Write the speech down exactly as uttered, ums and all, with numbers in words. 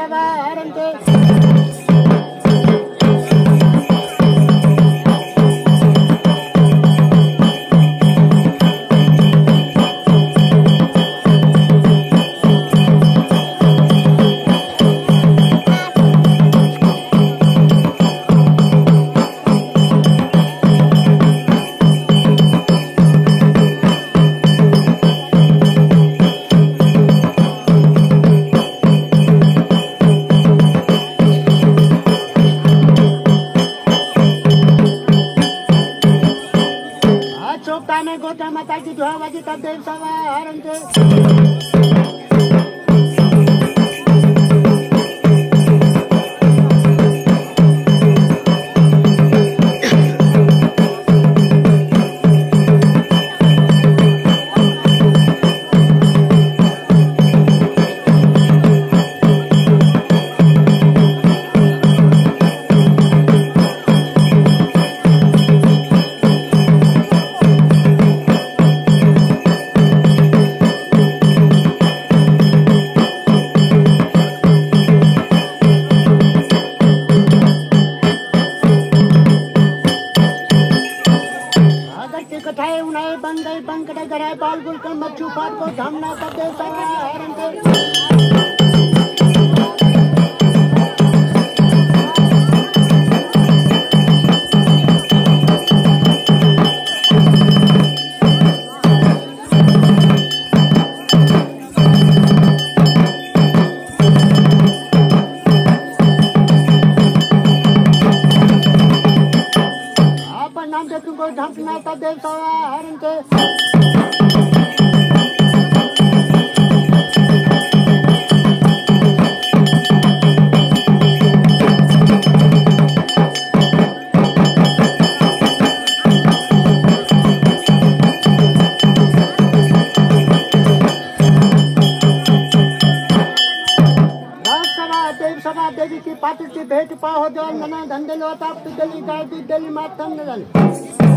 सवारन्ते गोटा माता की धुआवाजी तब देव सवारन्ते कठाए उनाए बंगई बंकटे गराए बाल गुलकन मच्छू पाट को धामना तब देव सवारन्ते नाम से तुमको ढंकना तब देव सवारन्ते देव सभा देवी की पात्र की भेंट पाहो जो नना धंधे लोटा पिदली गाय दी दली मातम न